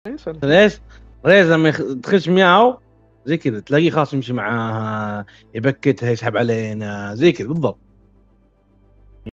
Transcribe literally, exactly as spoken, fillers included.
ريس ريس لما يخ... تخش مياو زي كذا تلاقيه خلاص يمشي معاها يبكتها يسحب علينا زي كذا بالضبط.